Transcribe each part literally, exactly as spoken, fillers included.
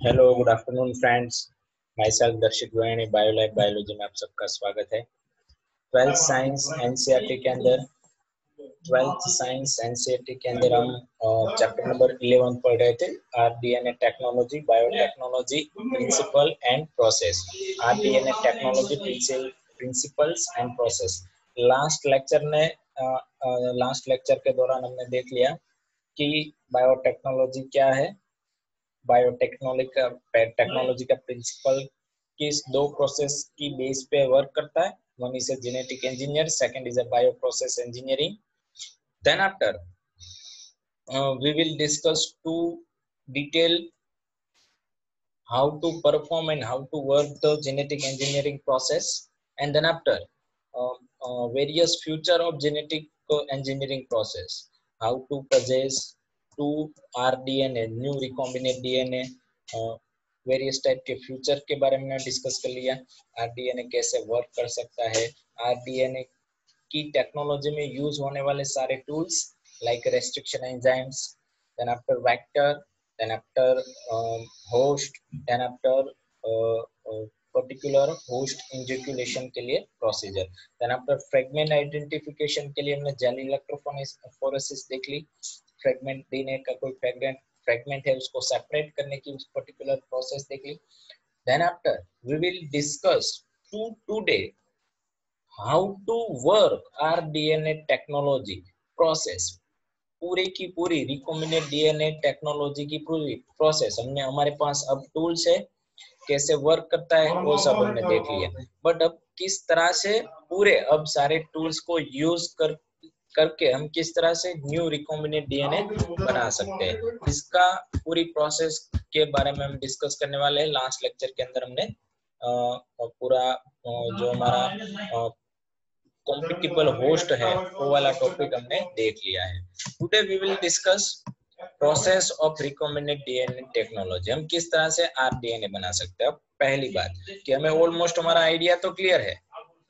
Hello good afternoon friends. Myself Darshit Goyani, बायोलाइफ biology में आप सबका स्वागत है। ट्वेल्थ साइंस एनसीईआरटी के अंदर ट्वेल्थ साइंस एनसीईआरटी के अंदर हम चैप्टर नंबर इलेवन पढ़ रहे थे, rDNA technology, biotechnology, principle and process. RDNA technology, principles and process. Last lecture ने लास्ट लेक्चर के दौरान हमने देख लिया कि बायोटेक्नोलॉजी क्या है, बायोटेक्नोलॉजी का टेक्नोलॉजी का प्रिंसिपल किस दो प्रोसेस की बेस पे वर्क करता है। One is a genetic engineer, second is a bio process engineering. Then after we will discuss to detail how to perform and how to work the genetic engineering process, and then after uh, uh, various future of genetic engineering process, how to possess two R D N A, new recombinant D N A, various type के future के बारे में discuss कर लिया। RDNA कैसे work कर सकता है, आरडीएनए की टेक्नोलॉजी में यूज होने वाले सारे tools like restriction enzymes, then after vector, then after um, host, then after uh, uh, particular host inoculation के लिए procedure, then after fragment identification के लिए हमने जेल इलेक्ट्रोफोरेसिस देख ली। फ्रेगमेंट डीएनए का कोई फ्रेगमेंट फ्रेगमेंट है उसको सेपरेट करने की उस पर्टिकुलर प्रोसेस देख ली। then after we will discuss to today how to work rDNA technology process, पूरी की पूरी रिकॉम्बिनेंट डीएनए टेक्नोलॉजी की पूरी प्रोसेस हमने, हमारे पास अब टूल्स है, कैसे वर्क करता है वो सब हमने देख लिया। बट अब किस तरह से पूरे अब सारे टूल्स को यूज कर करके हम किस तरह से न्यू रिकॉम्बिनेंट डीएनए बना सकते हैं, इसका पूरी प्रोसेस के बारे में हम डिस्कस करने वाले हैं। लास्ट लेक्चर के अंदर हमने आ, पूरा आ, जो हमारा कॉम्पिटिबल होस्ट है वो वाला टॉपिक हमने देख लिया है। Today we will discuss process of recombinant DNA technology, हम किस तरह से आरडीएनए बना सकते हैं। पहली बात कि हमें ऑलमोस्ट हमारा आइडिया तो क्लियर है,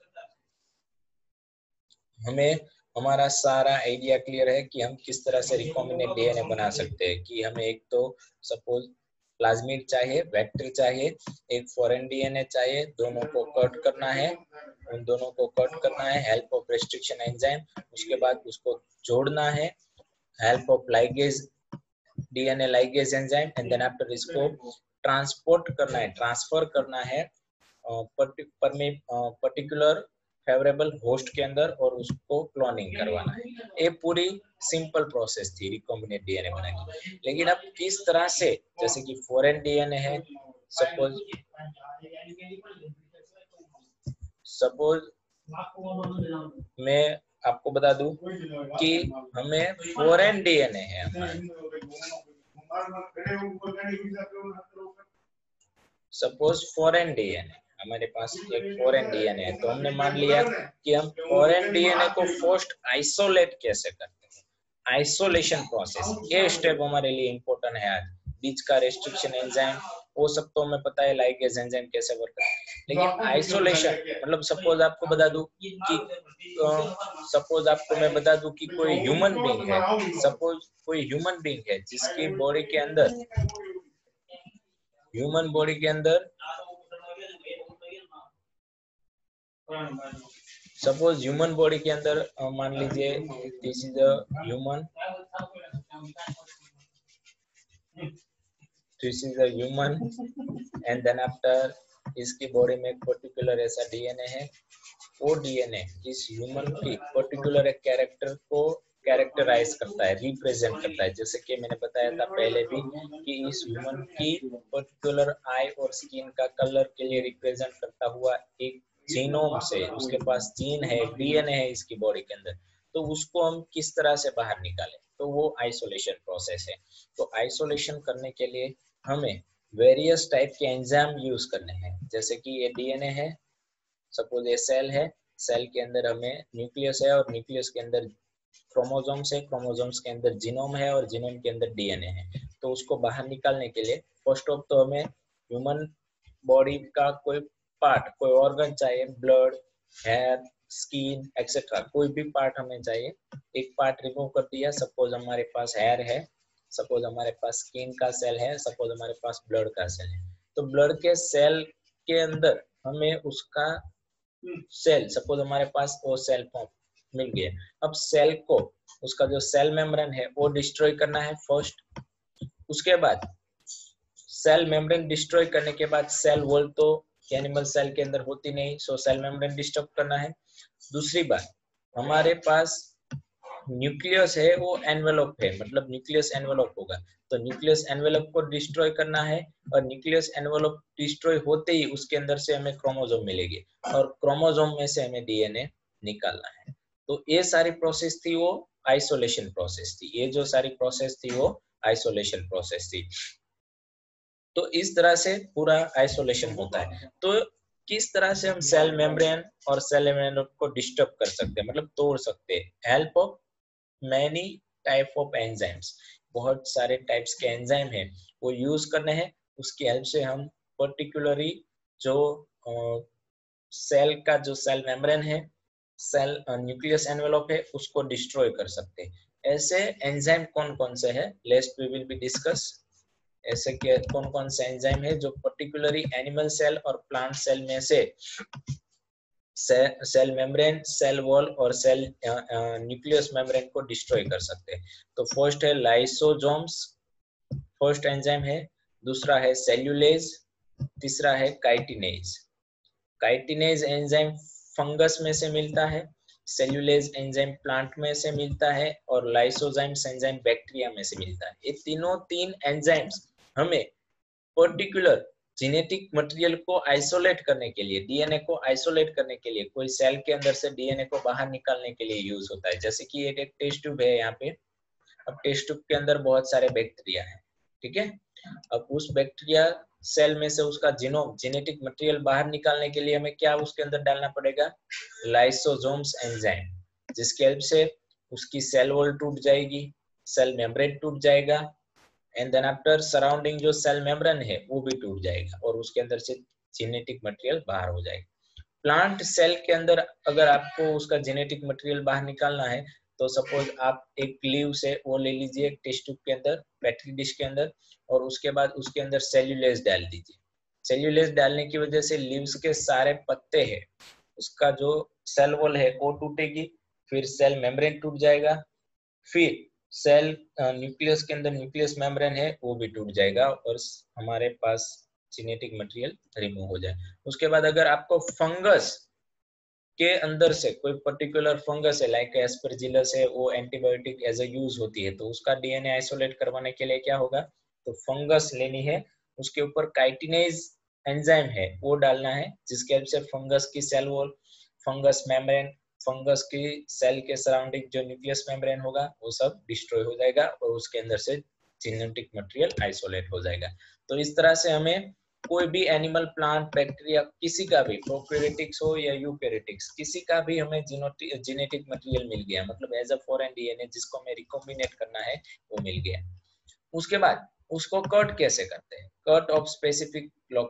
हमें हमारा सारा आइडिया क्लियर है कि हम किस तरह से रिकॉम्बिनेंट डीएनए बना सकते हैं। कि हमें एक तो सपोज प्लाज्मिड चाहिए, वेक्टर चाहिए, एक फॉरेन डीएनए चाहिए, दोनों को कट करना है, उन दोनों को कट करना है हेल्प ऑफ रेस्ट्रिक्शन एंजाइम, उसके बाद उसको जोड़ना है help of ligase DNA ligase enzyme, and then after इसको ट्रांसपोर्ट करना है, ट्रांसफर करना है पर्टिकुलर फेवरेबल होस्ट के अंदर और उसको क्लोनिंग करवाना है। ये पूरी सिंपल प्रोसेस थी रिकॉम्बिनेंट डीएनए बनाने की। लेकिन अब किस तरह से, जैसे कि फॉरेन डीएनए है, सपोज सपोज मैं आपको बता दूं कि हमें फॉरेन डीएनए है, सपोज फॉरेन डीएनए हमारे पास एक फॉरेन डीएनए है, तो हमने मान लिया कि हम फॉरेन डीएनए को फर्स्ट आइसोलेट कैसे करते हैं, आइसोलेशन प्रोसेस, ये स्टेप हमारे लिए इंपॉर्टेंट है। आज बीच का रेस्ट्रिक्शन एंजाइम वो सब तो हमें पता है, लाइगेज एंजाइम कैसे वर्क करता है, लेकिन आइसोलेशन मतलब सपोज आपको बता दूं कि सपोज आपको मैं बता दूं कि कोई ह्यूमन बीइंग है, सपोज कोई ह्यूमन बीइंग है जिसकी बॉडी के अंदर ह्यूमन बॉडी के अंदर सपोज ह्यूमन बॉडी के अंदर मान लीजिए this is a human this is a human and then after इसकी बॉडी में एक पर्टिकुलर ऐसा डीएनए है, वो डीएनए इस ह्यूमन की पर्टिकुलर एक कैरेक्टर को कैरेक्टराइज करता है, रिप्रेजेंट करता है। जैसे कि मैंने बताया था पहले भी कि इस ह्यूमन की पर्टिकुलर आई और स्किन का कलर के लिए रिप्रेजेंट करता हुआ एक जीनोम से, उसके पास जीन है, डीएनए है इसकी बॉडी के अंदर, तो उसको हम किस तरह से बाहर निकालें, तो वो आइसोलेशन प्रोसेस है। तो आइसोलेशन करने के लिए हमें वेरियस टाइप के एंजाइम यूज करने हैं। जैसे कि ये डीएनए है, सपोज ये सेल है, सेल के अंदर हमें न्यूक्लियस है और न्यूक्लियस के अंदर क्रोमोसोम्स है, क्रोमोसोम्स के अंदर जीनोम है और जीनोम के अंदर डीएनए है। तो उसको बाहर निकालने के लिए फर्स्ट ऑफ तो हमें ह्यूमन बॉडी का कोई पार्ट, कोई ऑर्गन चाहिए, ब्लड, हेयर, स्किन एक्सेट्रा, कोई भी पार्ट हमें चाहिए। एक पार्ट रिमूव कर दिया, सपोज हमारे पास हेयर है, सपोज हमारे पास स्किन का सेल है, सपोज हमारे पास ब्लड का सेल है, तो ब्लड के सेल के अंदर हमें उसका सेल, सपोज हमारे पास वो सेल फॉर्म मिल गया। अब सेल को, उसका जो सेल मेम्ब्रेन है वो डिस्ट्रॉय करना है फर्स्ट। उसके बाद सेल मेम्ब्रेन डिस्ट्रॉय करने के बाद सेल वॉल तो एनिमल सेल के अंदर होती नहीं, सो सेल मेम्ब्रेन डिस्टर्ब करना है। दूसरी बात, हमारे पास न्यूक्लियस है वो एनवेलप है, मतलब न्यूक्लियस एनवेलप होगा, तो न्यूक्लियस एनवेलप को डिस्ट्रॉय करना है। और न्यूक्लियस एनवेलप डिस्ट्रॉय होते ही उसके अंदर से हमें क्रोमोसोम मिलेगी और क्रोमोसोम में से हमें डीएनए निकालना है। तो ये सारी प्रोसेस थी वो आइसोलेशन प्रोसेस थी, ये जो सारी प्रोसेस थी वो आइसोलेशन प्रोसेस थी। तो इस तरह से पूरा आइसोलेशन होता है। तो किस तरह से हम सेल मेम्ब्रेन और सेल मेम्ब्रेन को डिस्टर्ब कर सकते हैं, मतलब तोड़ सकते हैं? Help of many type of enzymes, बहुत सारे टाइप्स के एंजाइम हैं वो यूज करने हैं। उसकी हेल्प से हम पर्टिकुलरली जो सेल का जो सेल मेम्ब्रेन है, सेल न्यूक्लियस एनवेलप है, उसको डिस्ट्रॉय कर सकते हैं। ऐसे एंजाइम कौन कौन से हैं, let's we will be discuss. ऐसे के कौन कौन से एंजाइम है जो पर्टिकुलरली एनिमल सेल और प्लांट सेल में से से, सेल मेम्ब्रेन, सेल वॉल और सेल न्यूक्लियस मेम्ब्रेन को डिस्ट्रॉय कर सकते हैं। तो फर्स्ट है लाइसोसोम्स, फर्स्ट एंजाइम है। दूसरा है सेल्यूलेज, तीसरा है काइटिनेज। काइटिनेज एंजाइम फंगस में से मिलता है, सेल्यूलेज एंजाइम प्लांट में से मिलता है और लाइसोजाइम्स एंजाइम बैक्टीरिया में से मिलता है। ये तीनों तीन एंजाइम्स हमें पर्टिकुलर जेनेटिक मटेरियल को आइसोलेट करने के लिए, डीएनए को आइसोलेट करने के लिए, कोई सेल के अंदर से डीएनए को बाहर निकालने के लिए यूज होता है। जैसे कि एक, एक टेस्ट ट्यूब है यहाँ पे, अब टेस्ट ट्यूब के अंदर बहुत सारे बैक्टीरिया है, ठीक है। अब उस बैक्टीरिया सेल में से उसका जीनोम, जेनेटिक मटेरियल बाहर निकालने के लिए हमें क्या उसके अंदर डालना पड़ेगा? लाइसोसोम्स एंजाइम, जिसकी हेल्प से उसकी सेल वॉल टूट जाएगी, सेल मेम्ब्रेन टूट जाएगा, एंड देन आफ्टर सराउंडिंग जो सेल मेम्ब्रेन है वो भी टूट जाएगा और उसके अंदर से जेनेटिक मटेरियल बाहर हो जाएगा। प्लांट सेल के अंदर अगर आपको उसका जेनेटिक मटेरियल बाहर निकालना है तो सपोज आप एक लीव से वो ले लीजिए टेस्ट ट्यूब के अंदर, पेट्री डिश के अंदर, और उसके बाद उसके अंदर सेल्यूलेज डाल दीजिए। सेल्यूलेज डालने की वजह से लीव्स के सारे पत्ते हैं, उसका जो सेल वॉल है वो टूटेगी, फिर सेल मेम्ब्रेन टूट जाएगा, फिर सेल न्यूक्लियस के अंदर न्यूक्लियस मेम्ब्रेन है वो भी टूट जाएगा और हमारे पास जेनेटिक मटेरियल रिमूव हो जाए। उसके बाद अगर आपको फंगस के अंदर से कोई पर्टिकुलर फंगस है, लाइक एस्परजिलस है, वो एंटीबायोटिक एज अ यूज होती है, तो उसका डीएनए आइसोलेट करवाने के लिए क्या होगा? तो फंगस लेनी है, उसके ऊपर काइटिनेज एंजाइम है वो डालना है, जिसके हेल्प से फंगस की cell wall, fungus membrane, fungus की सेल के सराउंडिंग जो न्यूक्लियस मेम्ब्रेन होगा वो सब डिस्ट्रॉय हो जाएगा और उसके अंदर से जेनेटिक मटेरियल आइसोलेट हो जाएगा। तो इस तरह से हमें कोई भी एनिमल, प्लांट, बैक्टीरिया, किसी का भी, प्रोकैरियोटिक्स हो या यूकैरियोटिक्स, किसी का भी हमें जेनेटिक मटेरियल मिल गया, मतलब एज अ फॉरेन डीएनए जिसको हमें रिकॉम्बिनेट करना है वो मिल गया। उसके बाद उसको कट कैसे करते हैं? Cut of specific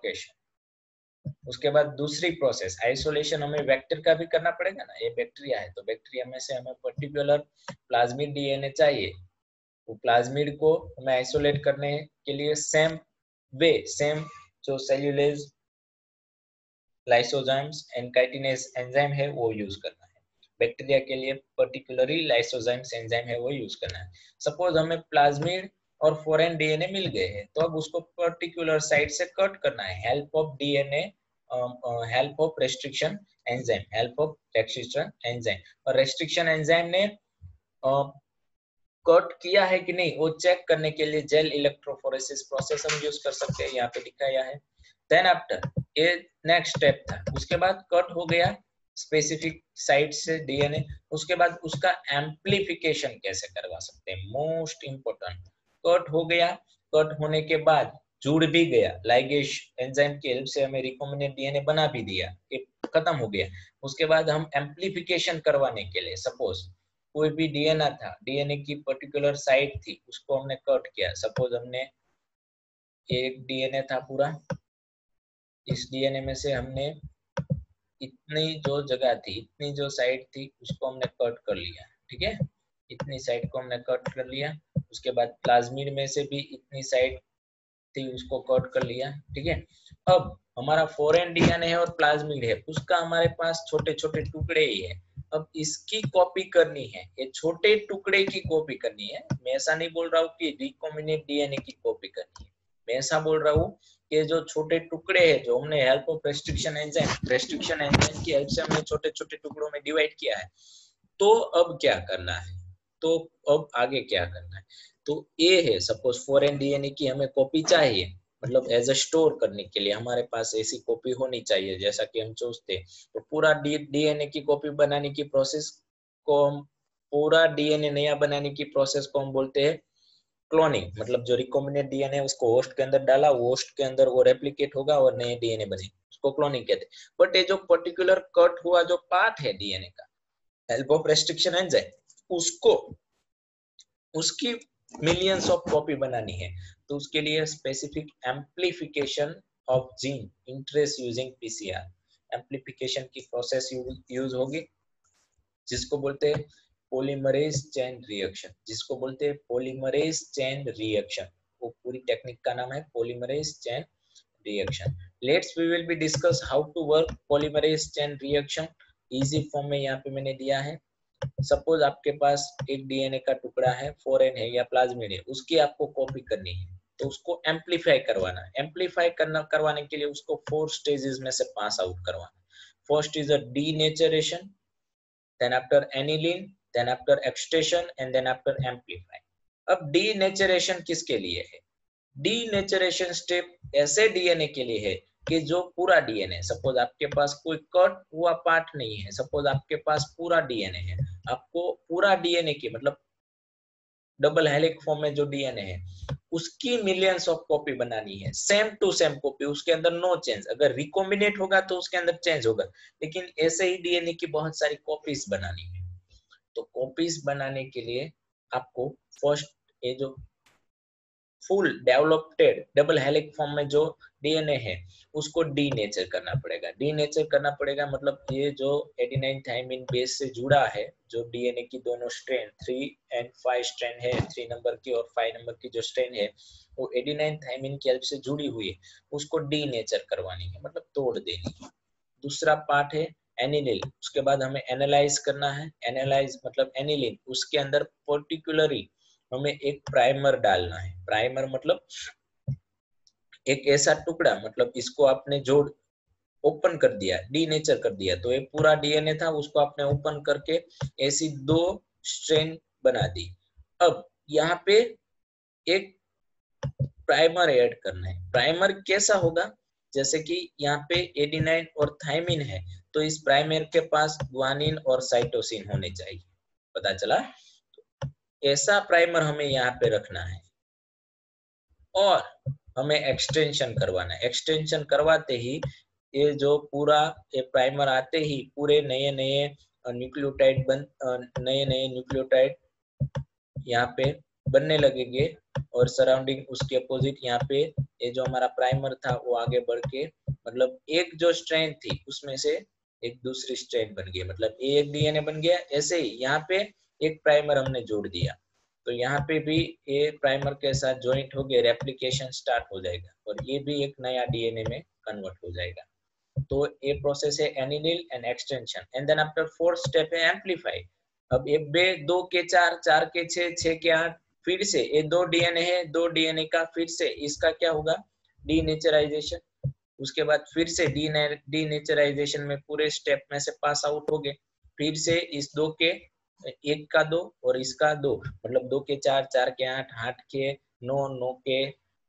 location. उसके बाद दूसरी प्रोसेस आइसोलेशन हमें वेक्टर का भी करना पड़ेगा ना, ये बैक्टीरिया है तो बैक्टीरिया में से हमें पर्टिकुलर प्लाज्मिड डीएनए चाहिए, वो प्लाज्मिड को हमें आइसोलेट करने के लिए सेम वे, सेम जो cellulase, lysozymes and chitinase enzyme है वो यूज करना है। बैक्टीरिया के लिए पर्टिकुलरली लाइसोजाइम्स एंजाइम है वो यूज करना है। सपोज हमें प्लाज्मिड और फॉरेन डीएनए मिल गए हैं तो अब उसको पर्टिकुलर साइड से कट करना है, help of DNA, help of restriction enzyme, help of restriction enzyme. और रेस्ट्रिक्शन एंजाइम ने कट किया है कि नहीं वो चेक करने के लिए जेल इलेक्ट्रोफोरेसिस प्रोसेस हम यूज कर सकते हैं, यहाँ पे दिखाया है। देन आफ्टर ये नेक्स्ट स्टेप था, उसके बाद कट हो गया स्पेसिफिक साइट से डीएनए, उसके बाद उसका एम्प्लीफिकेशन कैसे करवा सकते हैं, मोस्ट इंपोर्टेंट। कट हो गया, कट होने के बाद जुड़ भी गया, लाइगेज एंजाइम की हेल्प से हमें रिकॉम्बिनेंट डीएनए बना भी दिया, ये खत्म हो गया। उसके बाद हम एम्प्लीफिकेशन करवाने के लिए, सपोज कोई भी डीएनए था, डीएनए की पर्टिकुलर साइट थी, उसको हमने कट किया, सपोज हमने एक डीएनए था पूरा, इस डीएनए में से हमने इतनी जो जगह थी, इतनी जो साइड थी उसको हमने कट कर लिया, ठीक है, इतनी साइड को हमने कट कर लिया। उसके बाद प्लाज्मिड में से भी इतनी साइड थी उसको कट कर लिया, ठीक है। अब हमारा फॉरेन डीएनए है और प्लाज्मिड है, उसका हमारे पास छोटे छोटे टुकड़े ही है। अब इसकी कॉपी करनी है, ये छोटे टुकड़े की कॉपी करनी है। मैं ऐसा नहीं बोल रहा हूँ कि रिकॉम्बिनेंट डीएनए की कॉपी करनी है, मैं ऐसा बोल रहा हूँ कि जो छोटे टुकड़े हैं जो हमने help of restriction enzyme restriction enzyme की हेल्प से हमने छोटे छोटे टुकड़ों में डिवाइड किया है, तो अब क्या करना है, तो अब आगे क्या करना है। तो ये है, सपोज फॉरेन डीएनए की हमें कॉपी चाहिए, मतलब एज अ स्टोर करने के लिए हमारे पास ऐसी कॉपी होनी चाहिए जैसा कि हम सोचते हैं। तो पूरा डीएनए की कॉपी बनाने की प्रोसेस को हम पूरा डीएनए नया बनाने की प्रोसेस को हम बोलते हैं क्लोनिंग। मतलब जो रिकॉम्बिनेंट डीएनए है उसको होस्ट के अंदर डाला, होस्ट के अंदर वो रेप्लिकेट होगा और नए डीएनए बने, उसको क्लोनिंग कहते हैं। बट ये जो पर्टिकुलर कट हुआ जो पार्ट है डीएनए का हेल्प ऑफ रेस्ट्रिक्शन एंजाइम, उसको उसकी मिलियंस ऑफ कॉपी बनानी है, तो उसके लिए specific amplification of gene interest using PCR amplification की प्रोसेस यूज होगी, जिसको बोलते हैं पॉलीमरेज चेन रिएक्शन, जिसको बोलते हैं पॉलीमरेज चेन रिएक्शन। वो पूरी टेक्निक का नाम है polymerase chain reaction. Let's we will be discuss how to work polymerase chain reaction. Easy form में यहाँ पे मैंने दिया है। सपोज आपके पास एक डीएनए का टुकड़ा है, फॉरेन है या प्लाज्मिड है, उसकी आपको कॉपी करनी है, तो उसको एम्पलीफाई करवाना है। एम्पलीफाई करना करवाने के लिए उसको फोर स्टेजेस में से पास आउट करवाना है। First is a denaturation, then after annealing, then after extraction and then after amplify। अब डीनेचरेशन किसके लिए है? डीनेचरेशन स्टेप ऐसे डीएनए के लिए है कि जो पूरा डीएनए, सपोज आपके पास कोई कट हुआ पार्ट नहीं है, सपोज आपके पास पूरा डीएनए है, आपको पूरा डीएनए की मतलब डबल हेलिक्स फॉर्म में जो डीएनए है उसकी मिलियंस ऑफ कॉपी बनानी है, सेम टू सेम कॉपी, उसके अंदर नो चेंज। अगर रिकॉम्बिनेट होगा तो उसके अंदर चेंज होगा, लेकिन ऐसे ही डीएनए की बहुत सारी कॉपीज बनानी है। तो कॉपीज बनाने के लिए आपको फर्स्ट ये जो full developed double helix form में जो डीएनए है उसको डीनेचर करना पड़ेगा। डीनेचर करना पड़ेगा मतलब ये जो एडेनाइन थाइमिन बेस से जुड़ा है, जो डीएनए की दोनों strand three end five strand है, थ्री नंबर की और फाइव नंबर की जो स्ट्रेन है वो एडेनाइन थाइमिन की हेल्प से जुड़ी हुई है, उसको डीनेचर करवानी है, मतलब तोड़ देनी है। दूसरा पार्ट है एनिलिन, उसके बाद हमें एनालाइज करना है। एनालाइज मतलब एनिलिन, उसके अंदर पर्टिकुलरली हमें एक प्राइमर डालना है। प्राइमर मतलब एक ऐसा टुकड़ा, मतलब इसको आपने जोड़ ओपन कर दिया, डीनेचर कर दिया, तो ये पूरा डीएनए था उसको आपने ओपन करके ऐसी दो स्ट्रेन बना दी। अब यहाँ पे एक प्राइमर ऐड करना है। प्राइमर कैसा होगा, जैसे कि यहाँ पे एडेनाइन और थाइमिन है, तो इस प्राइमर के पास ग्वानिन और साइटोसिन होने चाहिए। पता चला? ऐसा प्राइमर हमें यहाँ पे रखना है और हमें एक्सटेंशन करवाना है। एक्सटेंशन करवाते ही ये जो पूरा ये प्राइमर आते ही पूरे नए नए न्यूक्लियोटाइड बन नए नए न्यूक्लियोटाइड यहाँ पे बनने लगेंगे और सराउंडिंग उसके अपोजिट यहाँ पे ये जो हमारा प्राइमर था वो आगे बढ़ के मतलब एक जो स्ट्रेन थी उसमें से एक दूसरी स्ट्रेन बन गई, मतलब एक डीएनए बन गया। ऐसे ही यहाँ पे एक प्राइमर हमने जोड़ दिया, तो यहाँ पे भी ये प्राइमर के साथ ज्वाइंट हो गए, रेप्लिकेशन स्टार्ट हो जाएगा और ये भी एक नया डीएनए में कन्वर्ट हो जाएगा। तो ये प्रोसेस है annealing and extension. And then after fourth step है एम्पलीफाई। अब एक बे दो के चार, चार के छह, छह के आठ, फिर से ये दो डीएनए है, दो डीएनए का फिर से इसका क्या होगा, डीनेचराइजेशन। उसके बाद फिर से डीनेचराइजेशन में पूरे स्टेप में से पास आउट हो गए, फिर से इस दो के एक का दो और इसका दो, मतलब दो के चार, चार के आठ, आठ के नौ, नौ के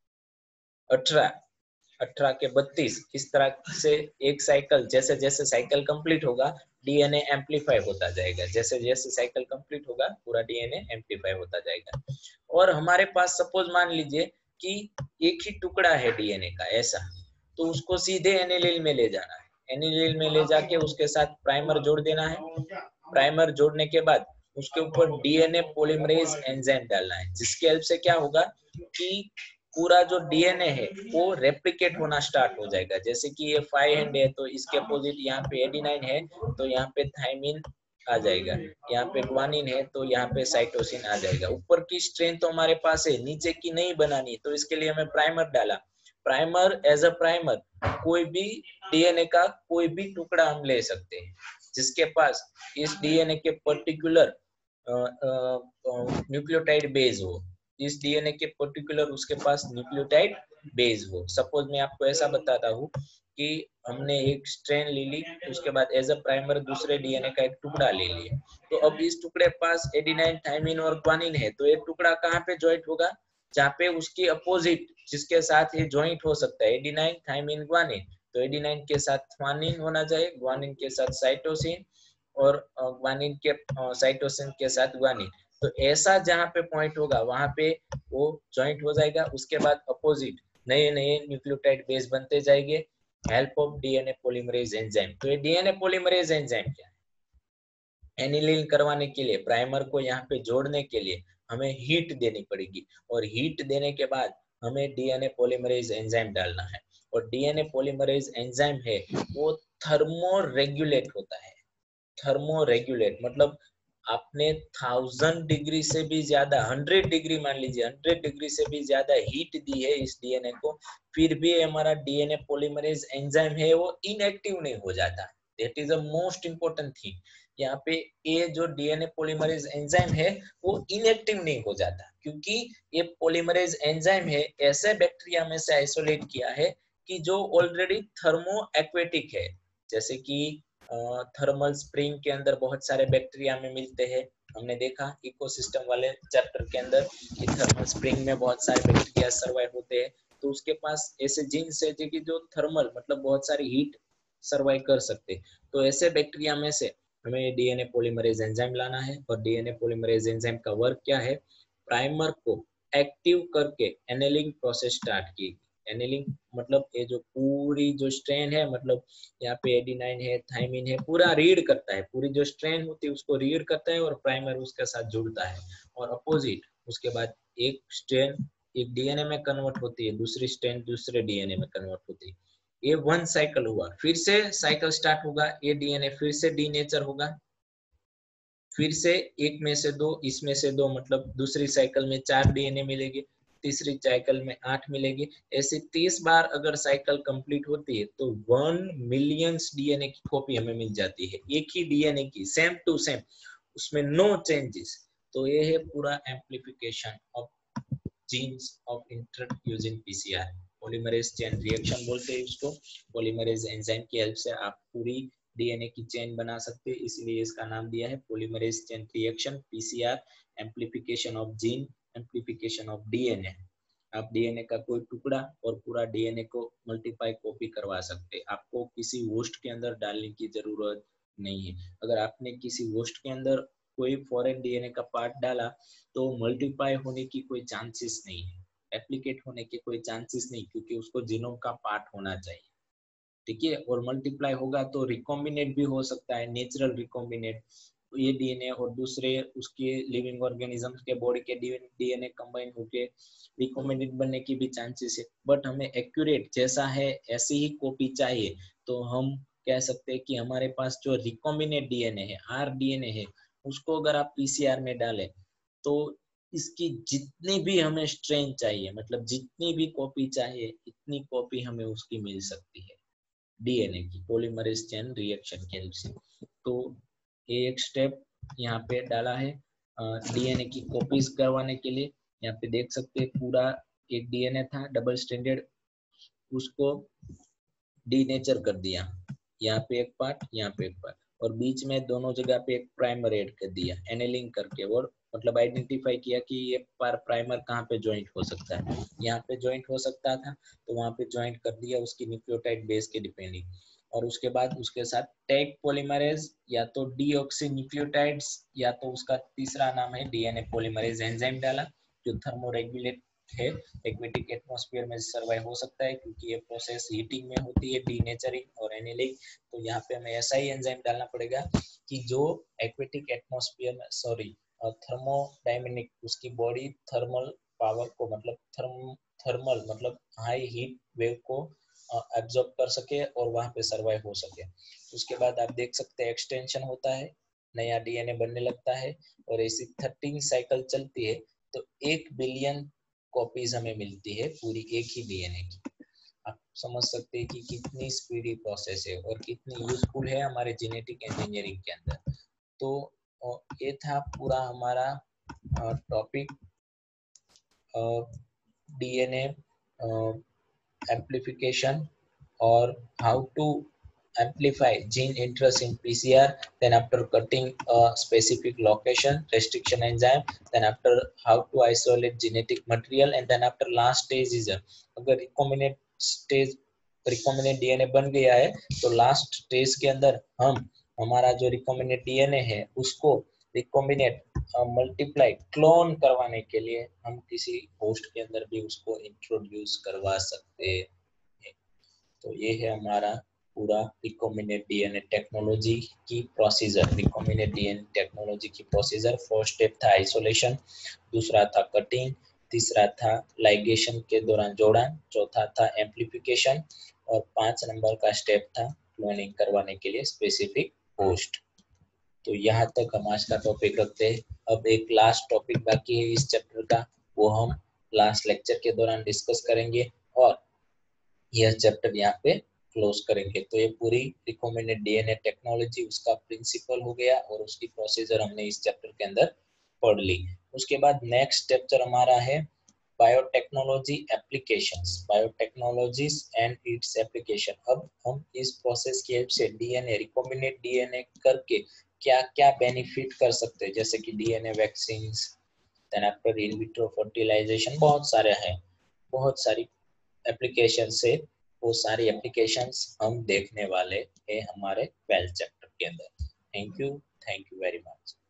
अठारह, अठारह के बत्तीस, इस तरह से एक साइकिल, जैसे जैसे साइकिल कंप्लीट होगा डीएनए एम्पलीफाई होता जाएगा, जैसे जैसे साइकिल कंप्लीट होगा पूरा डीएनए एम्पलीफाई होता जाएगा। और हमारे पास सपोज मान लीजिए कि एक ही टुकड़ा है डीएनए का ऐसा, तो उसको सीधे एनिलिन में ले जाना है। एनिलिन में ले जाके उसके साथ प्राइमर जोड़ देना है। प्राइमर जोड़ने के बाद उसके ऊपर डीएनए पॉलीमरेज एंजाइम डालना है, जिसकी हेल्प से क्या होगा कि पूरा जो डीएनए है वो रेप्लिकेट होना स्टार्ट हो जाएगा। जैसे कि ये फाइव हैंड है तो इसके अपोजिट यहाँ पे एडेनाइन है, तो यहाँ पे थाइमिन आ जाएगा। यहाँ पे ग्वानिन है तो यहाँ पे साइटोसिन आ जाएगा। ऊपर की स्ट्रेन तो हमारे पास है, नीचे की नहीं बनानी, तो इसके लिए हमें प्राइमर डाला। प्राइमर एज अ प्राइमर कोई भी डीएनए का कोई भी टुकड़ा हम ले सकते हैं जिसके पास इस डीएनए के पर्टिकुलर न्यूक्लियोटाइड बेस हो, इस डीएनए के पर्टिकुलर उसके पास न्यूक्लियोटाइड बेस हो। सपोज मैं आपको ऐसा बताता हूँ कि हमने एक स्ट्रेन ले ली, उसके बाद एज अ प्राइमर दूसरे डीएनए का एक टुकड़ा ले लिया, तो अब इस टुकड़े पास एडेनाइन, थाइमिन और ग्वानिन है, तो ये टुकड़ा कहाँ पे ज्वाइंट होगा? जहाँ पे उसकी अपोजिट जिसके साथ ये ज्वाइंट हो सकता है, एडेनाइन, थाइमिन, ग्वानिन, तो एडेनाइन के साथ ग्वानिन होना चाहिए, ग्वानिन के साथ साइटोसिन और ग्वानिन के साइटोसिन के साथ ग्वानिन। तो ऐसा जहाँ पे पॉइंट होगा वहां पे वो ज्वाइंट हो जाएगा। उसके बाद अपोजिट नए नए न्यूक्लियोटाइड बेस बनते जाएंगे, help of DNA polymerase enzyme. तो ये डीएनए पॉलीमरेज एंजाइम क्या है? एनिलिन करवाने के लिए, प्राइमर को यहाँ पे जोड़ने के लिए हमें हीट देनी पड़ेगी, और हीट देने के बाद हमें डीएनए पॉलीमरेज एंजाइम डालना है। और डीएनए पॉलीमरेज एंजाइम है वो थर्मो रेगुलेट होता है। थर्मो रेगुलेट मतलब आपने थाउजेंड डिग्री से भी ज्यादा, हंड्रेड डिग्री मान लीजिए, हंड्रेड डिग्री से भी ज्यादा हीट दी है इस डीएनए को, फिर भी हमारा डीएनए पॉलीमरेज एंजाइम है वो इनएक्टिव नहीं हो जाता। That is a most important thing. यहाँ पे ये जो डीएनए पॉलीमरेज एंजाइम है वो इनएक्टिव नहीं हो जाता, क्योंकि ये पॉलीमरेज एंजाइम है ऐसे बैक्टीरिया में से आइसोलेट किया है कि जो ऑलरेडी थर्मो एक्वेटिक है। जैसे कि थर्मल स्प्रिंग के अंदर बहुत सारे बैक्टीरिया में मिलते हैं, हमने देखा इकोसिस्टम वाले चैप्टर के अंदर कि थर्मल स्प्रिंग में बहुत सारे बैक्टीरिया सर्वाइव होते हैं, तो उसके पास ऐसे जीन्स है कि जो थर्मल मतलब बहुत सारी हीट सर्वाइव कर सकते। तो ऐसे बैक्टीरिया में से हमें डीएनए पॉलीमरेज एंजाइम लाना है। और डीएनए पॉलीमरेज एंजाइम का वर्क क्या है? प्राइमर को एक्टिव करके एनेलिंग प्रोसेस स्टार्ट की। एनेलिंग मतलब ये जो पूरी जो स्ट्रेन है, मतलब यहाँ पे एडेनाइन है, थाइमिन है, पूरा रीड करता है, पूरी जो स्ट्रेन होती है उसको रीड करता है और प्राइमर उसके साथ जुड़ता है। और अपोजिट उसके बाद एक स्ट्रेन एक डीएनए में कन्वर्ट होती है, दूसरी स्ट्रेन दूसरे डीएनए में कन्वर्ट होती है। ये वन साइकिल हुआ, फिर से साइकिल स्टार्ट होगा, ये डीएनए फिर से डीनेचर होगा, फिर से एक में से दो, इसमें से दो, मतलब दूसरी साइकिल में चार डीएनए मिलेगी, तीसरी साइकिल में आठ मिलेगी। ऐसे तीस बार अगर साइकिल कंप्लीट होती है तो वन मिलियन डीएनए की कॉपी हमें मिल जाती है, एक ही डीएनए की, सेम टू सेम, उसमें नो चेंजेस। तो ये है पूरा amplification of genes of introducing PCR, polymerase chain reaction बोलते हैं इसको। पॉलीमरेज एंजाइम की हेल्प से आप पूरी डीएनए की चेन बना सकते हैं, इसलिए इसका नाम दिया है polymerase chain reaction, PCR, amplification of gene, amplification of DNA. आप डीएनए का कोई टुकड़ा और पूरा डीएनए को मल्टीप्लाई कॉपी करवा सकते हैं, आपको किसी होस्ट के अंदर डालने की जरूरत नहीं है। अगर आपने किसी होस्ट के अंदर कोई फॉरेन डीएनए का पार्ट डाला तो मल्टीप्लाई होने की कोई चांसेस नहीं है, एप्लीकेट होने के कोई चांसेस नहीं, क्योंकि उसको जीनोम का पार्ट होना चाहिए। ठीक है, और मल्टीप्लाई होगा तो रिकॉम्बिनेट भी हो सकता है, नेचुरल रिकॉम्बिनेट, ये डीएनए और दूसरे उसके लिविंग ऑर्गेनिजम्स के बॉडी के डीएनए कंबाइन होके रिकॉम्बिनेट बनने की भी चांसेस है। बट हमें एक्यूरेट जैसा है ऐसी ही कॉपी चाहिए, तो हम कह सकते हैं कि हमारे पास जो रिकॉम्बिनेट डीएनए है, आर डीएनए है, उसको अगर आप पीसीआर में डालें तो इसकी जितनी भी हमें स्ट्रेन चाहिए, मतलब जितनी भी कॉपी चाहिए, इतनी कॉपी हमें उसकी मिल सकती है डीएनए की, पॉलीमरेज चेन रिएक्शन के हेल्प से। तो ये एक स्टेप यहाँ पे डाला है डीएनए की कॉपीज करवाने के लिए। यहाँ पे देख सकते हैं पूरा एक डीएनए था डबल स्टैंडर्ड, उसको डीनेचर कर दिया, यहाँ पे एक पार्ट, यहाँ पे एक पार्ट, और बीच में दोनों जगह पे एक प्राइमर ऐड कर दिया एनेलिंग करके, और मतलब आइडेंटिफाई किया कि ये पार प्राइमर कहाँ पे ज्वाइंट हो सकता है, यहाँ पे ज्वाइंट हो सकता था तो वहां पे ज्वाइंट कर दिया उसकी न्यूक्लियोटाइड बेस के डिपेंडिंग। और उसके बाद उसके साथ टैग पॉलीमरेज या तो डीऑक्सी न्यूक्लियोटाइड्स या तो उसका तीसरा नाम है डीएनए पॉलीमरेज एंजाइम डाला, जो थर्मोरेगुलेट है, एक्वेटिक एटमॉस्फेयर में सर्वाइव हो सकता है क्योंकि ये प्रोसेस हीटिंग में होती है, डीनेचरिंग और एनिलिंग। तो यहाँ पे हमें ऐसा ही एंजाइम डालना पड़ेगा कि जो एक्वेटिक एटमॉस्फेयर में, सॉरी थर्मोडायनेमिक, उसकी बॉडी थर्मल पावर को, मतलब थर्म थर्मल मतलब हाई हीट वेव को एब्जॉर्ब कर सके और वहां पे सर्वाइव हो सके। उसके बाद आप देख सकते हैं एक्सटेंशन होता है, नया डीएनए बनने लगता है और ऐसी थर्टीन साइकिल चलती है तो एक बिलियन कॉपीज हमें मिलती है पूरी एक ही डीएनए की। आप समझ सकते हैं कि कितनी स्पीडी प्रोसेस है और कितनी यूजफुल है हमारे जेनेटिक इंजीनियरिंग के अंदर। तो ये था पूरा हमारा topic DNA amplification or how to amplify gene interest in P C R, then after cutting a specific location restriction enzyme, then after how to isolate genetic material, and then after last stage is अगर recombinant stage recombinant DNA बन गया है तो last stage के अंदर हम हमारा जो recombinant डीएनए है उसको recombinant मल्टीप्लाई क्लोन करवाने के लिए हम किसी होस्ट के अंदर भी उसको इंट्रोड्यूस करवा सकते हैं। तो ये है हमारा पूरा रिकॉम्बिनेंट डीएनए टेक्नोलॉजी की प्रोसीजर। रिकॉम्बिनेंट डीएनए टेक्नोलॉजी की प्रोसीजर, फर्स्ट स्टेप था आइसोलेशन, दूसरा था कटिंग, तीसरा था लाइगेशन के दौरान जोड़न, चौथा था एम्प्लीफिकेशन और पांच नंबर का स्टेप था क्लोनिंग करवाने के लिए स्पेसिफिक होस्ट। तो यहाँ तक हम आज का टॉपिक रखते हैं। अब एक लास्ट टॉपिक बाकी है इस चैप्टर का, वो हम लास्ट लेक्चर के दौरान डिस्कस करेंगे और यह चैप्टर यहाँ पे क्लोज करेंगे। तो ये पूरी रिकॉम्बिनेंट डीएनए टेक्नोलॉजी, उसका प्रिंसिपल हो गया और उसकी प्रोसीजर हमने इस चैप्टर के अंदर पढ़ ली। उसके बाद नेक्स्ट चैप्टर हमारा है biotechnology applications, biotechnologies and its application. अब हम इस प्रोसेस की हेल्प से डीएनए रिकॉम्बिनेंट डीएनए करके क्या क्या बेनिफिट कर सकते हैं, जैसे कि DNA vaccines, then after in vitro fertilization, बहुत सारे हैं, बहुत सारी एप्लीकेशन से वो सारी एप्लीकेशंस हम देखने वाले हैं हमारे ट्वेल्थ चैप्टर के अंदर। Thank you, thank you very much.